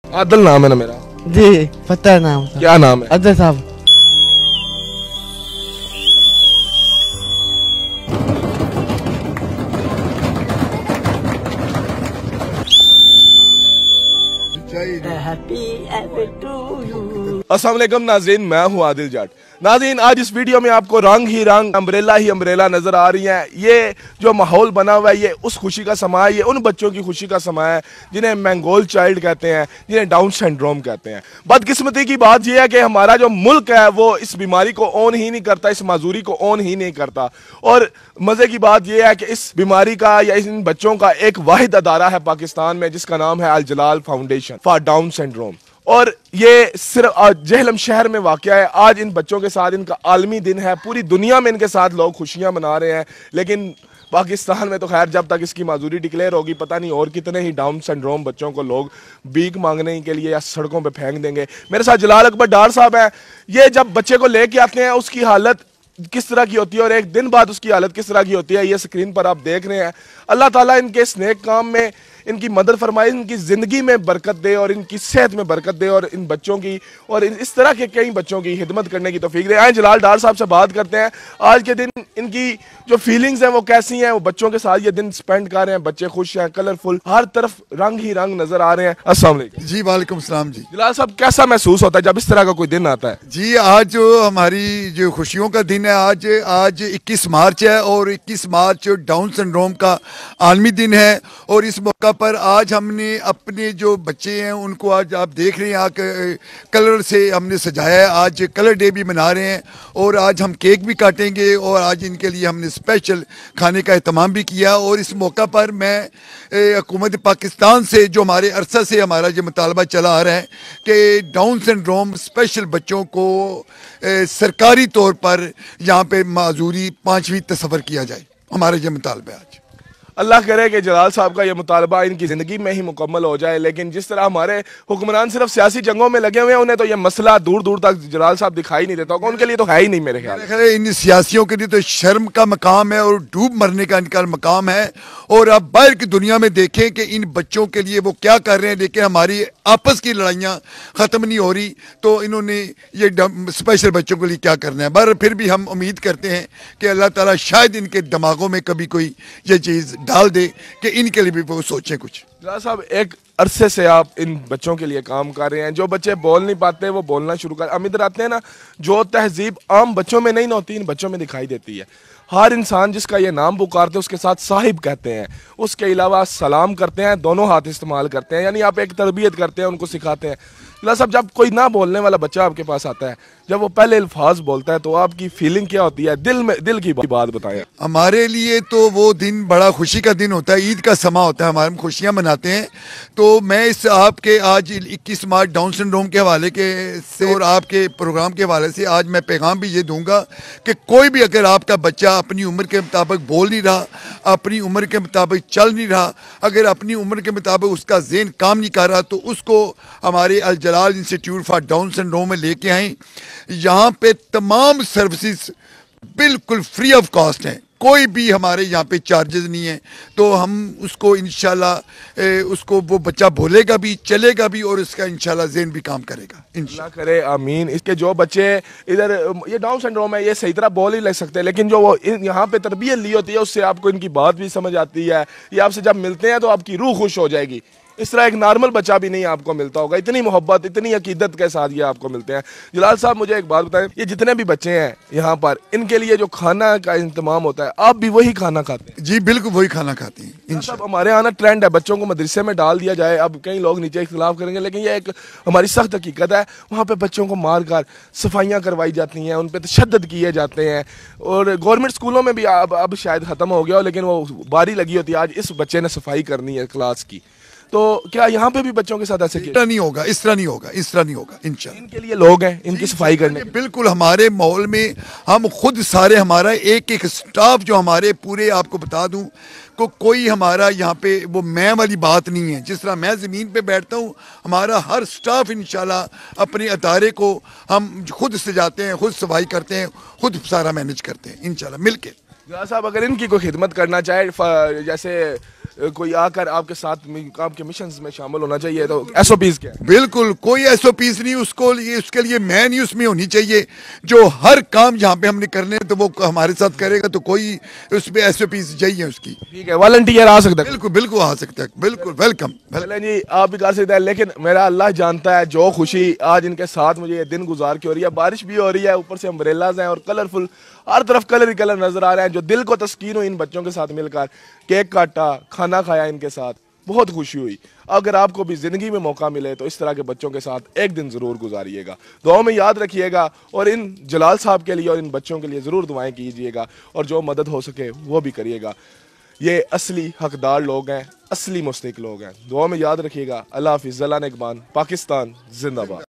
आदिल नाम है ना मेरा? जी पता है नाम। क्या नाम है? अदर साहब। अस्सलाम वालेकुम नाज़रीन, मैं हूँ आदिल जाट। नाज़रीन, आज इस वीडियो में आपको रंग ही रंग, अम्ब्रेला ही अम्ब्रेला नजर आ रही हैं। ये जो माहौल बना हुआ है, ये उस खुशी का समा है, ये उन बच्चों की खुशी का समा है जिन्हें मंगोल चाइल्ड कहते हैं, जिन्हें डाउन सिंड्रोम कहते हैं। बदकिस्मती की बात यह है कि हमारा जो मुल्क है वो इस बीमारी को ओन ही नहीं करता, इस माजूरी को ओन ही नहीं करता। और मजे की बात यह है कि इस बीमारी का या इन बच्चों का एक वाहिद अदारा है पाकिस्तान में, जिसका नाम है Al Jalal foundation for Down syndrome. और ये सिर्फ जेहलम शहर में वाक़या है। आज इन बच्चों के साथ इनका आलमी दिन है, पूरी दुनिया में इनके साथ लोग खुशियां मना रहे हैं। लेकिन पाकिस्तान में तो खैर जब तक इसकी माजूरी डिक्लेयर होगी, पता नहीं और कितने ही डाउन सिंड्रोम बच्चों को लोग भीख मांगने के लिए या सड़कों पे फेंक देंगे। मेरे साथ जलाल अकबर डार साहब हैं। ये जब बच्चे को लेके आते हैं उसकी हालत किस तरह की होती है और एक दिन बाद उसकी हालत किस तरह की होती है, ये स्क्रीन पर आप देख रहे हैं। अल्लाह ताला इनके इस नेक काम में इनकी मदद फरमाए, इनकी ज़िंदगी में बरकत दे और इनकी सेहत में बरकत दे और इन बच्चों की और इस तरह के कई बच्चों की खिदमत करने की तौफीक दे। आए जलाल डार साहब से बात करते हैं, आज के दिन इनकी जो फीलिंग्स हैं वो कैसी हैं। वो बच्चों के साथ ये दिन स्पेंड कर रहे हैं, बच्चे खुश हैं, कलरफुल, हर तरफ रंग ही रंग नजर आ रहे हैं। अस्सलाम वालेकुम। जी वालेकुम सलाम जी। जलाल साहब, कैसा महसूस होता है जब इस तरह का कोई दिन आता है? जी आज जो हमारी जो खुशियों का दिन है, आज 21 मार्च है और 21 मार्च डाउन सिंड्रोम का आलमी दिन है। और इस मौका पर आज हमने अपने जो बच्चे हैं उनको आज आप देख रहे हैं कलर से हमने सजाया है। आज कलर डे भी मना रहे हैं और आज हम केक भी काटेंगे और आज इनके लिए हमने स्पेशल खाने का एहतमाम भी किया। और इस मौका पर मैं हुकूमत पाकिस्तान से जो हमारे अरसा से हमारा जो मुतालबा चला आ रहा है कि डाउन सिंड्रोम स्पेशल बच्चों को सरकारी तौर पर यहाँ पे माजूरी 5वीं तस्वर किया जाए, हमारा ये मुतालबा है आज। अल्लाह करे कि जलाल साहब का ये मुतालबा इनकी ज़िंदगी में ही मुकम्मल हो जाए। लेकिन जिस तरह हमारे हुक्मरान सिर्फ सियासी जंगों में लगे हुए हैं, उन्हें तो ये मसला दूर दूर तक जलाल साहब दिखाई नहीं देता होगा। उनके लिए तो है ही नहीं मेरे ख्याल में। इन सियासियों के लिए तो शर्म का मकाम है और डूब मरने का इनका मकाम है। और अब बाहर की दुनिया में देखें कि इन बच्चों के लिए वो क्या कर रहे हैं, लेकिन हमारी आपस की लड़ाइयाँ ख़त्म नहीं हो रही, तो इन्होंने ये स्पेशल बच्चों के लिए क्या करना है। पर फिर भी हम उम्मीद करते हैं कि अल्लाह ताला शायद इनके दिमागों में कभी कोई ये चीज़ डाल दे कि इनके लिए भी वो सोचें कुछ। जलाल साहब, एक अरसे से आप इन बच्चों के लिए काम कर रहे हैं। जो बच्चे बोल नहीं पाते वो बोलना शुरू कर, हम इधर आते हैं ना, जो तहजीब आम बच्चों में नहीं होती इन बच्चों में दिखाई देती है। हर इंसान जिसका ये नाम पुकारते हैं उसके साथ साहिब कहते हैं, उसके अलावा सलाम करते हैं, दोनों हाथ इस्तेमाल करते हैं, यानी आप एक तरबियत करते हैं, उनको सिखाते हैं। जलाल साहब, जब कोई ना बोलने वाला बच्चा आपके पास आता है, जब वो पहले अल्फाज बोलता है तो आपकी फीलिंग क्या होती है? दिल की बात बताएं। हमारे लिए तो वो दिन बड़ा खुशी का दिन होता है, ईद का समा होता है, हमारे खुशियाँ मनाते हैं। तो मैं इस आपके आज 21 मार्च डाउन सिंड्रोम के हवाले के से और आपके प्रोग्राम के हवाले से आज मैं पैगाम भी ये दूंगा कि कोई भी अगर आपका बच्चा अपनी उम्र के मुताबिक बोल नहीं रहा, अपनी उम्र के मुताबिक चल नहीं रहा, अगर अपनी उम्र के मुताबिक उसका ज़हन काम नहीं कर रहा, तो उसको हमारे Al Jalal institute for Down syndrome में लेके आएँ। यहाँ पे तमाम सर्विसेज बिल्कुल फ्री ऑफ कॉस्ट हैं, कोई भी हमारे यहाँ पे चार्जेस नहीं है। तो हम उसको इंशाल्लाह उसको वो बच्चा बोलेगा भी, चलेगा भी और उसका इंशाल्लाह ज़हन भी काम करेगा। अल्लाह करे, आमीन। इसके जो बच्चे इधर ये डाउन सिंड्रोम है, ये सही तरह बोल ही लग सकते हैं, लेकिन जो वो यहाँ पे तरबियत ली होती है उससे आपको इनकी बात भी समझ आती है। ये आपसे जब मिलते हैं तो आपकी रूह खुश हो जाएगी। इस तरह एक नॉर्मल बच्चा भी नहीं आपको मिलता होगा, इतनी मोहब्बत, इतनी अकीदत के साथ ये आपको मिलते हैं। जलाल साहब, मुझे एक बात बताएं, ये जितने भी बच्चे हैं यहाँ पर, इनके लिए जो खाना का इंतजाम होता है, आप भी वही खाना खाते हैं? जी बिल्कुल वही खाना खाते हैं। सब हमारे यहाँ ना ट्रेंड है बच्चों को मदरसे में डाल दिया जाए। अब कई लोग नीचे इख्तिलाफ करेंगे, लेकिन ये एक हमारी सख्त हकीकत है। वहाँ पे बच्चों को मार कर सफाइयाँ करवाई जाती हैं, उन पर तशद्दुद किए जाते हैं। और गवर्नमेंट स्कूलों में भी अब शायद ख़त्म हो गया हो, लेकिन वो बारी लगी होती है, आज इस बच्चे ने सफाई करनी है क्लास की। तो क्या यहाँ पे भी बच्चों के साथ ऐसे किया? नहीं होगा, इस तरह नहीं होगा, इस तरह नहीं होगा इंशाल्लाह। इनके लिए लोग हैं, इनकी सफाई करने। बिल्कुल, हमारे माहौल में हम खुद सारे, हमारा एक एक स्टाफ जो हमारे पूरे, आपको बता दूं को कोई हमारा यहाँ पे वो मैं वाली बात नहीं है। जिस तरह मैं ज़मीन पे बैठता हूँ, हमारा हर स्टाफ इंशाल्लाह अपने अदारे को हम खुद सजाते हैं, खुद सफाई करते हैं, खुद सारा मैनेज करते हैं इंशाल्लाह मिल के। साहब, अगर इनकी कोई खिदमत करना चाहे, जैसे कोई आकर आपके साथ आपके मिशन में शामिल होना चाहिए, तो SOPs क्या है? बिल्कुल कोई SOPs नहीं, उसके लिए मैन ही उसमें होनी चाहिए जो हर काम जहाँ पे हमने करने तो वो हमारे साथ करेगा, तो कोई उसमें SOPs चाहिए उसकी। ठीक है, वॉलंटियर आ सकता है? बिल्कुल बिल्कुल आ सकता है, बिल्कुल वेलकम। चलें जी, आप भी कर सकते हैं, लेकिन मेरा अल्लाह जानता है जो खुशी आज इनके साथ मुझे ये दिन गुजार के हो रही है। बारिश भी हो रही है, ऊपर से अम्ब्रेलाज हैं और कलरफुल, हर तरफ कलर ही कलर नजर आ रहे हैं। जो दिल को तस्कीन हुई इन बच्चों के साथ मिलकर, केक काटा, खाना खाया इनके साथ, बहुत खुशी हुई। अगर आपको भी जिंदगी में मौका मिले तो इस तरह के बच्चों के साथ एक दिन जरूर गुजारिएगा, दुआओं में याद रखिएगा और इन जलाल साहब के लिए और इन बच्चों के लिए जरूर दुआएं कीजिएगा और जो मदद हो सके वो भी करिएगा। ये असली हकदार लोग हैं, असली मुस्तहिक लोग हैं। दुआ में याद रखिएगा। अल्लाह हाफिज़। ज़लान इकबाल, पाकिस्तान जिंदाबाद।